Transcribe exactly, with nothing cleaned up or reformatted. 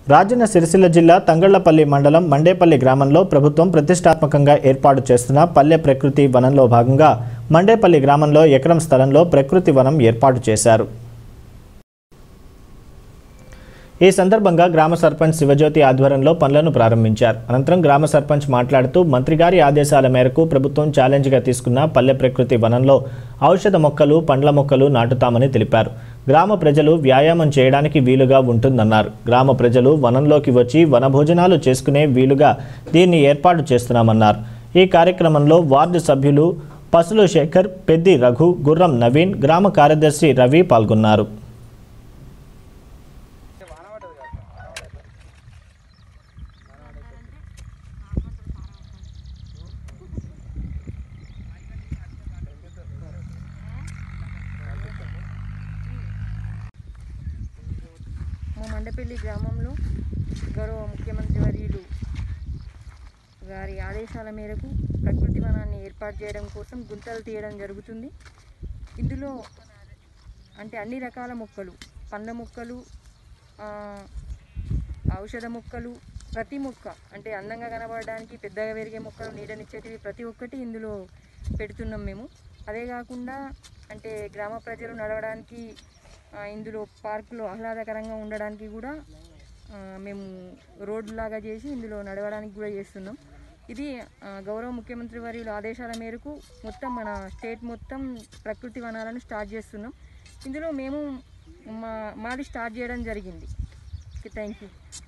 రాజన్న సిరిసిల్ల జిల్లా తంగళ్లపల్లి మండలం మండేపల్లి గ్రామంలో ప్రభుత్వం ప్రతిష్టాత్మకంగా ఏర్పాటు చేస్తున్న పల్లె ప్రకృతి వనంలో భాగంగా మండేపల్లి గ్రామంలో ఎకరం స్థలంలో ప్రకృతి వనం ఏర్పాటు చేశారు. ఈ సందర్భంగా గ్రామ సర్పంచ్ శివజ్యోతి ఆధ్వర్యంలో పనులను ప్రారంభించారు. అనంతరం గ్రామ సర్పంచ్ మాట్లాడుతూ మంత్రి గారి ఆదేశాల మేరకు ప్రభుత్వం ఛాలెంజ్గా తీసుకున్న పల్లె ప్రకృతి వనంలో ఔషధ మొక్కలు, పండ్ల మొక్కలు నాటుతామని తెలిపారు. గ్రామ ప్రజలు వ్యాయామం చేయడానికి వీలుగా ఉంటుందన్నారు. గ్రామ ప్రజలు వనంలోకి వచ్చి వనభోజనాలు చేసుకునే వీలుగా దీన్ని ఏర్పాటు చేస్తున్నామన్నారు. ఈ కార్యక్రమంలో వార్డు సభ్యులు పసులు శేఖర్, పెద్ది రఘు, గుర్రం నవీన్, గ్రామ కార్యదర్శి రవి పాల్గొన్నారు. మా మండపల్లి గ్రామంలో గౌరవ ముఖ్యమంత్రి వర్యులు గారి ఆదేశాల మేరకు ప్రకృతి వనాన్ని ఏర్పాటు చేయడం కోసం గుంతలు తీయడం జరుగుతుంది. ఇందులో అంటే అన్ని రకాల మొక్కలు, పండ్ల మొక్కలు, ఔషధ మొక్కలు, ప్రతి మొక్క అంటే అందంగా కనబడడానికి పెద్దగా పెరిగే మొక్కలు, నీడనిచ్చేటివి ప్రతి ఒక్కటి ఇందులో పెడుతున్నాం మేము. అదే కాకుండా అంటే గ్రామ ప్రజలు నడవడానికి ఇందులో పార్కులో ఆహ్లాదకరంగా ఉండడానికి కూడా మేము రోడ్డు లాగా చేసి ఇందులో నడవడానికి కూడా చేస్తున్నాం. ఇది గౌరవ ముఖ్యమంత్రి వర్యుల ఆదేశాల మేరకు మొత్తం మన స్టేట్ మొత్తం ప్రకృతి వనాలను స్టార్ట్ చేస్తున్నాం. ఇందులో మేము మా మాది స్టార్ట్ చేయడం జరిగింది. Thank you.